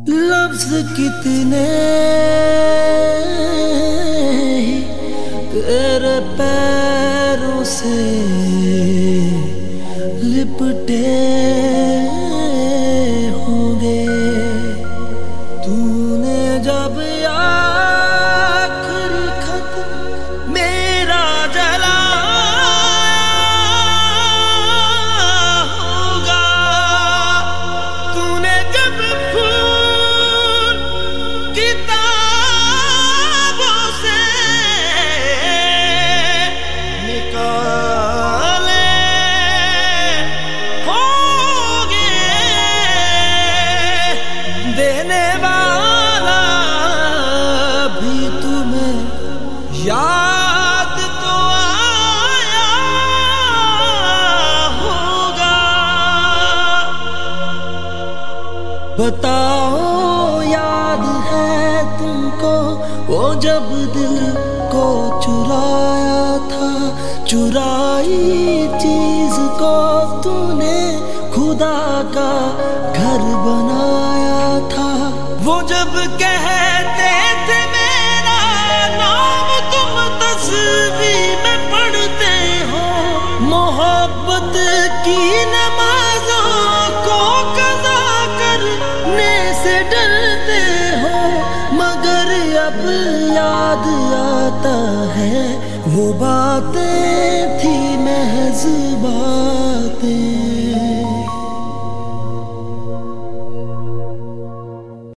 लफ्ज कितने ही तेरे पैरों से लिपटे होंगे। तूने जब आखिरी खत मेरा जलाया होगा, तूने जब फूल किताबों से निकाले होंगे, देने वाला भी तुम्हें याद तो आया होगा। बताओ याद है तुमको वो जब दिल को चुराया था, चुराई चीज को तूने खुदा का घर बनाया था। वो जब कहते थे मेरा नाम तुम तस्वीर में पढ़ते हो, मोहब्बत की नमाजों को कज़ा करने से डरते हो, मगर अब याद आता है वो बातें थी महज़ बातें।